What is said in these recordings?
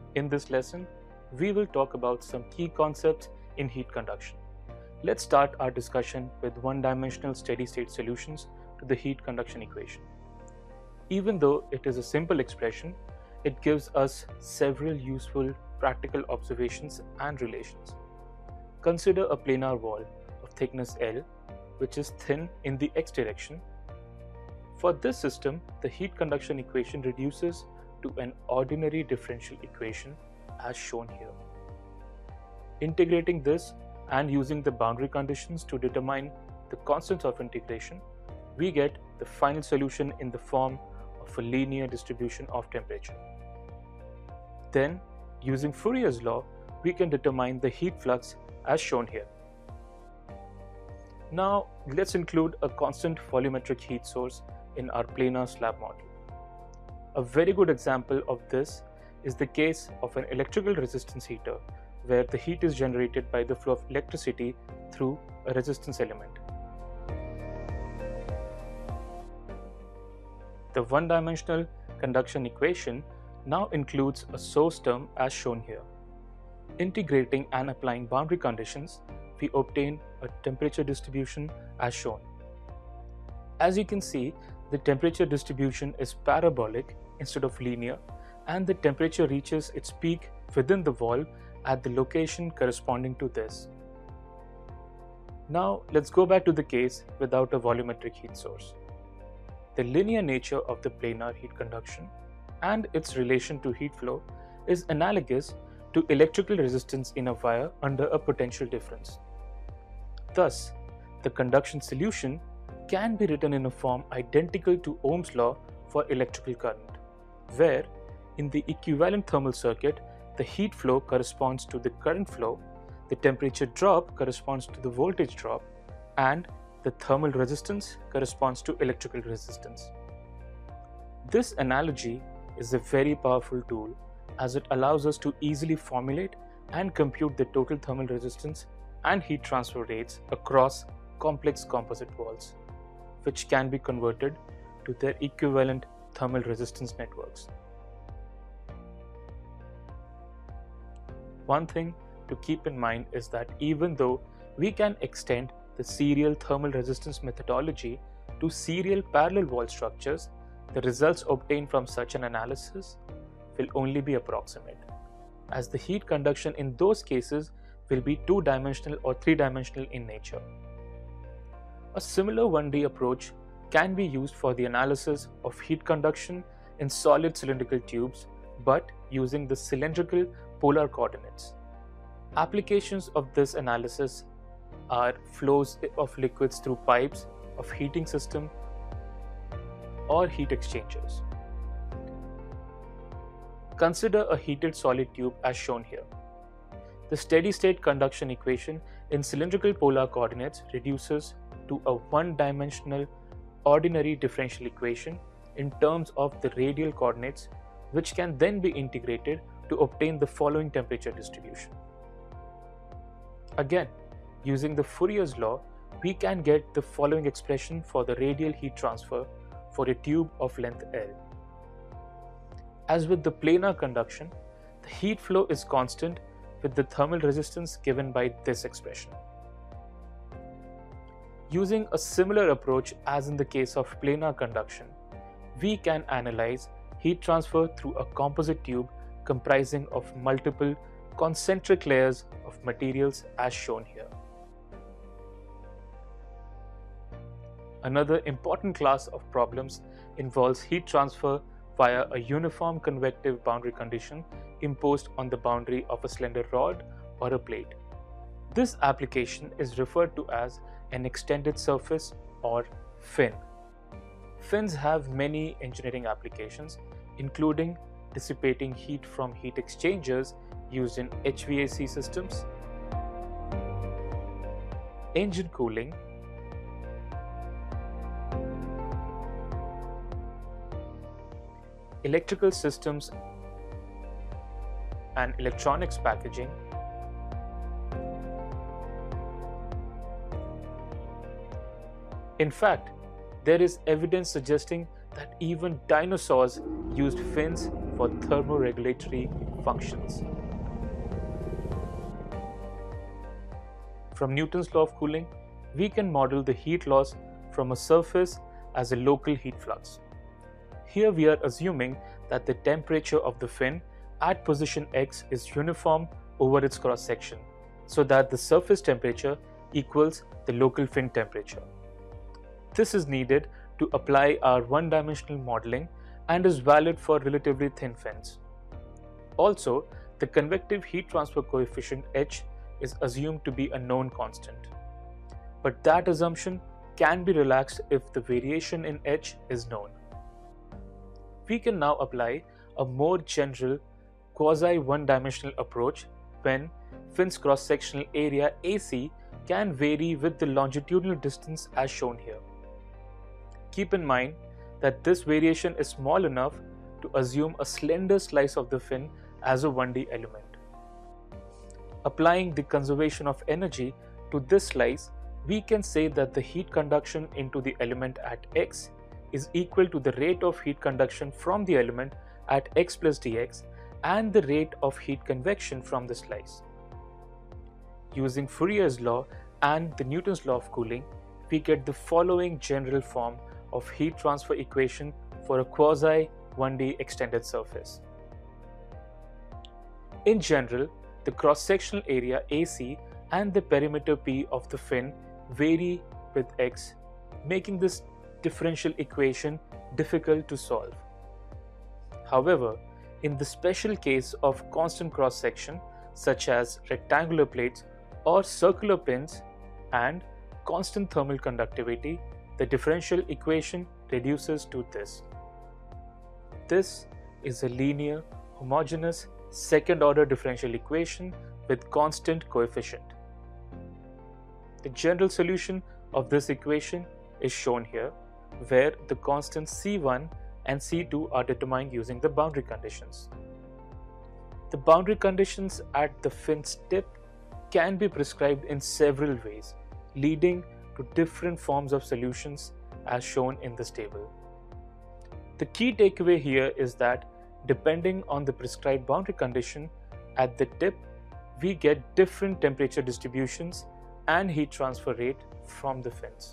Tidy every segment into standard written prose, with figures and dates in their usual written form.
In this lesson, we will talk about some key concepts in heat conduction. Let's start our discussion with one-dimensional steady-state solutions to the heat conduction equation. Even though it is a simple expression, it gives us several useful practical observations and relations. Consider a planar wall of thickness L, which is thin in the x direction. For this system, the heat conduction equation reduces to an ordinary differential equation as shown here. Integrating this and using the boundary conditions to determine the constants of integration, we get the final solution in the form of a linear distribution of temperature. Then, using Fourier's law, we can determine the heat flux as shown here. Now, let's include a constant volumetric heat source in our planar slab model. A very good example of this is the case of an electrical resistance heater, where the heat is generated by the flow of electricity through a resistance element. The one-dimensional conduction equation now includes a source term as shown here. Integrating and applying boundary conditions, we obtain a temperature distribution as shown. As you can see, the temperature distribution is parabolic instead of linear, and the temperature reaches its peak within the wall at the location corresponding to this. Now let's go back to the case without a volumetric heat source. The linear nature of the planar heat conduction and its relation to heat flow is analogous to electrical resistance in a wire under a potential difference. Thus, the conduction solution can be written in a form identical to Ohm's law for electrical current, where in the equivalent thermal circuit, the heat flow corresponds to the current flow, the temperature drop corresponds to the voltage drop, and the thermal resistance corresponds to electrical resistance. This analogy is a very powerful tool as it allows us to easily formulate and compute the total thermal resistance and heat transfer rates across complex composite walls, which can be converted to their equivalent thermal resistance networks. One thing to keep in mind is that even though we can extend the serial thermal resistance methodology to serial parallel wall structures, the results obtained from such an analysis will only be approximate, as the heat conduction in those cases will be two-dimensional or three-dimensional in nature. A similar 1D approach can be used for the analysis of heat conduction in solid cylindrical tubes, but using the cylindrical polar coordinates. Applications of this analysis are flows of liquids through pipes of heating system or heat exchangers. Consider a heated solid tube as shown here. The steady-state conduction equation in cylindrical polar coordinates reduces to a one-dimensional ordinary differential equation in terms of the radial coordinates, which can then be integrated to obtain the following temperature distribution. Again, using the Fourier's law, we can get the following expression for the radial heat transfer for a tube of length L. As with the planar conduction, the heat flow is constant with the thermal resistance given by this expression. Using a similar approach as in the case of planar conduction, we can analyze heat transfer through a composite tube comprising of multiple concentric layers of materials as shown here. Another important class of problems involves heat transfer via a uniform convective boundary condition imposed on the boundary of a slender rod or a plate. This application is referred to as an extended surface or fin. Fins have many engineering applications, including dissipating heat from heat exchangers used in HVAC systems, engine cooling, electrical systems and electronics packaging, in fact, there is evidence suggesting that even dinosaurs used fins for thermoregulatory functions. From Newton's law of cooling, we can model the heat loss from a surface as a local heat flux. Here we are assuming that the temperature of the fin at position X is uniform over its cross section, so that the surface temperature equals the local fin temperature. This is needed to apply our one-dimensional modeling and is valid for relatively thin fins. Also, the convective heat transfer coefficient H is assumed to be a known constant. But that assumption can be relaxed if the variation in H is known. We can now apply a more general quasi-one-dimensional approach when fin's cross-sectional area AC can vary with the longitudinal distance as shown here. Keep in mind that this variation is small enough to assume a slender slice of the fin as a 1D element. Applying the conservation of energy to this slice, we can say that the heat conduction into the element at X is equal to the rate of heat conduction from the element at X plus dx and the rate of heat convection from the slice. Using Fourier's law and the Newton's law of cooling, we get the following general form of heat transfer equation for a quasi 1D extended surface. In general, the cross-sectional area AC and the perimeter P of the fin vary with X, making this differential equation difficult to solve. However, in the special case of constant cross-section, such as rectangular plates or circular pins, and constant thermal conductivity, the differential equation reduces to this. This is a linear, homogeneous, second-order differential equation with constant coefficient. The general solution of this equation is shown here, where the constants C1 and C2 are determined using the boundary conditions. The boundary conditions at the fin's tip can be prescribed in several ways, leading to different forms of solutions as shown in this table. The key takeaway here is that depending on the prescribed boundary condition at the tip, we get different temperature distributions and heat transfer rate from the fins.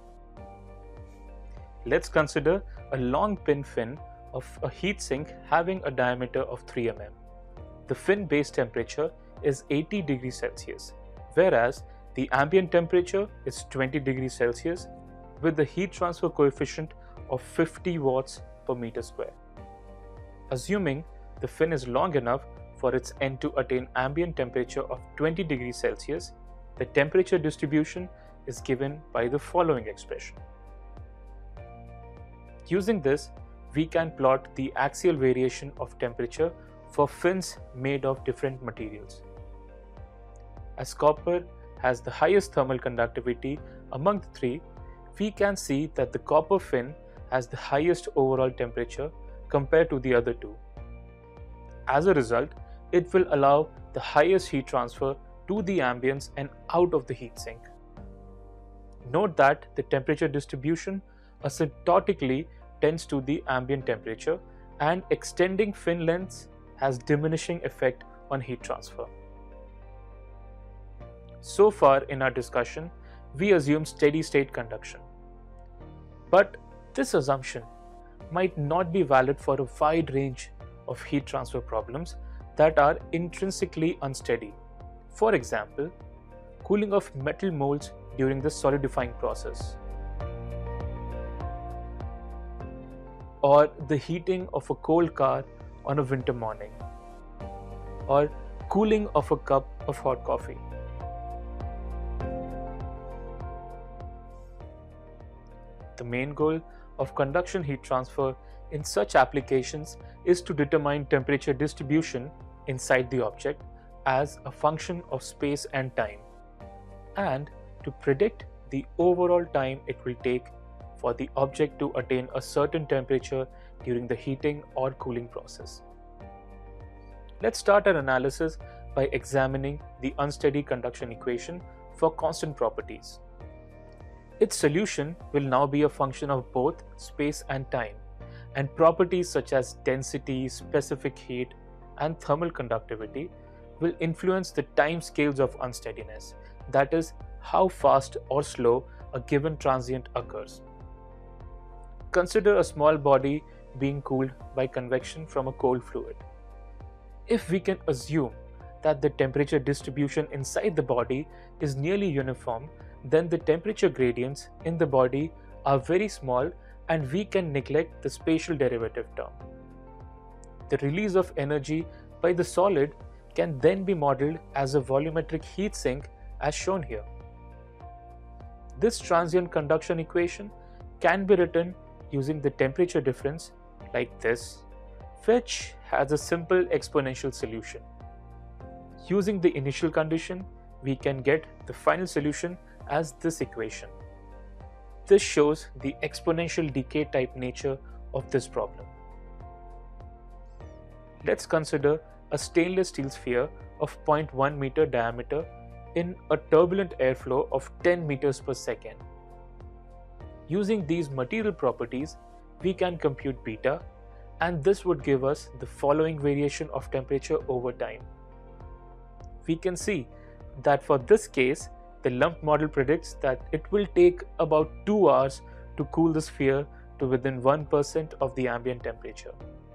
Let's consider a long pin fin of a heat sink having a diameter of 3 mm. The fin base temperature is 80 degrees Celsius, whereas the ambient temperature is 20 degrees Celsius with the heat transfer coefficient of 50 watts per meter square. Assuming the fin is long enough for its end to attain ambient temperature of 20 degrees Celsius, the temperature distribution is given by the following expression. Using this, we can plot the axial variation of temperature for fins made of different materials. As copper has the highest thermal conductivity among the three, we can see that the copper fin has the highest overall temperature compared to the other two. As a result, it will allow the highest heat transfer to the ambience and out of the heat sink. Note that the temperature distribution asymptotically tends to the ambient temperature, and extending fin lengths has diminishing effect on heat transfer. So far in our discussion, we assume steady state conduction. But this assumption might not be valid for a wide range of heat transfer problems that are intrinsically unsteady. For example, cooling of metal molds during the solidifying process, or the heating of a cold car on a winter morning, or cooling of a cup of hot coffee. The main goal of conduction heat transfer in such applications is to determine temperature distribution inside the object as a function of space and time, and to predict the overall time it will take for the object to attain a certain temperature during the heating or cooling process. Let's start our analysis by examining the unsteady conduction equation for constant properties. Its solution will now be a function of both space and time, and properties such as density, specific heat, and thermal conductivity will influence the time scales of unsteadiness, that is, how fast or slow a given transient occurs. Consider a small body being cooled by convection from a cold fluid. If we can assume that the temperature distribution inside the body is nearly uniform, then the temperature gradients in the body are very small and we can neglect the spatial derivative term. The release of energy by the solid can then be modeled as a volumetric heat sink as shown here. This transient conduction equation can be written using the temperature difference like this, which has a simple exponential solution. Using the initial condition, we can get the final solution as this equation. This shows the exponential decay type nature of this problem. Let's consider a stainless steel sphere of 0.1 meter diameter in a turbulent airflow of 10 meters per second. Using these material properties, we can compute beta, and this would give us the following variation of temperature over time. We can see that for this case, the lump model predicts that it will take about 2 hours to cool the sphere to within 1% of the ambient temperature.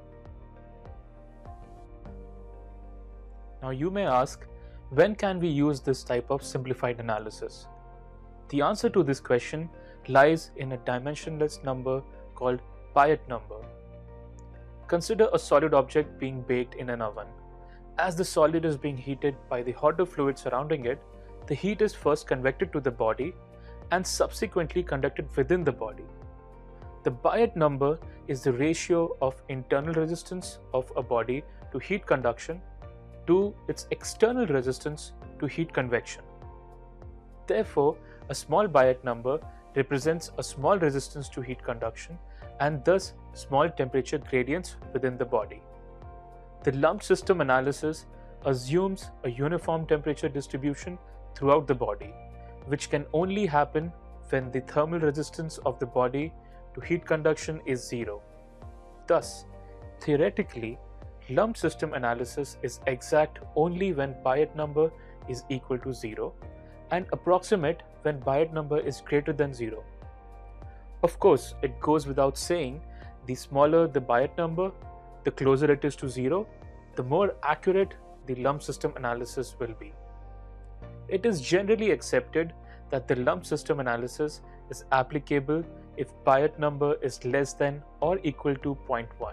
Now you may ask, when can we use this type of simplified analysis? The answer to this question lies in a dimensionless number called Piaget number. Consider a solid object being baked in an oven. As the solid is being heated by the hotter fluid surrounding it, the heat is first convected to the body and subsequently conducted within the body. The Piaget number is the ratio of internal resistance of a body to heat conduction to its external resistance to heat convection. Therefore, a small Piaget number represents a small resistance to heat conduction and thus small temperature gradients within the body. The lumped system analysis assumes a uniform temperature distribution throughout the body, which can only happen when the thermal resistance of the body to heat conduction is zero. Thus, theoretically, lumped system analysis is exact only when Piaget number is equal to 0 and approximate when Piaget number is greater than 0. Of course, it goes without saying, the smaller the Piaget number, the closer it is to 0, the more accurate the lumped system analysis will be. It is generally accepted that the lumped system analysis is applicable if Piaget number is less than or equal to 0.1.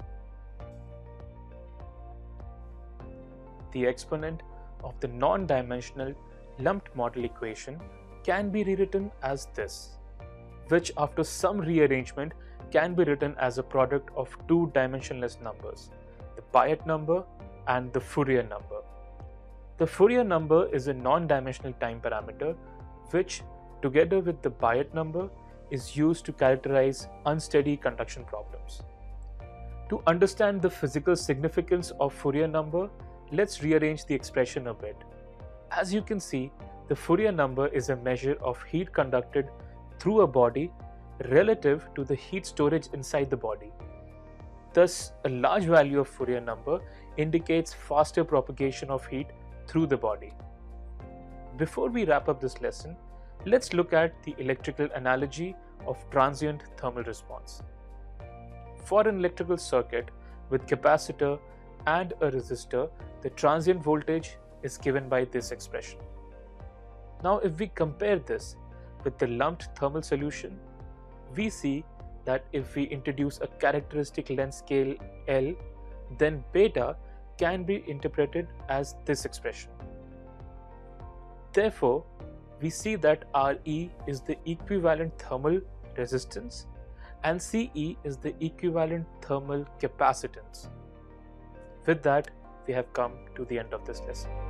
The exponent of the non-dimensional lumped model equation can be rewritten as this, which after some rearrangement can be written as a product of two dimensionless numbers, the Piaget number and the Fourier number. The Fourier number is a non-dimensional time parameter which, together with the Piaget number, is used to characterize unsteady conduction problems. To understand the physical significance of Fourier number, let's rearrange the expression a bit. As you can see, the Fourier number is a measure of heat conducted through a body relative to the heat storage inside the body. Thus, a large value of Fourier number indicates faster propagation of heat through the body. Before we wrap up this lesson, let's look at the electrical analogy of transient thermal response. For an electrical circuit with capacitor and a resistor, the transient voltage is given by this expression. Now, if we compare this with the lumped thermal solution, we see that if we introduce a characteristic length scale L, then beta can be interpreted as this expression. Therefore, we see that Re is the equivalent thermal resistance and Ce is the equivalent thermal capacitance. With that, we have come to the end of this lesson.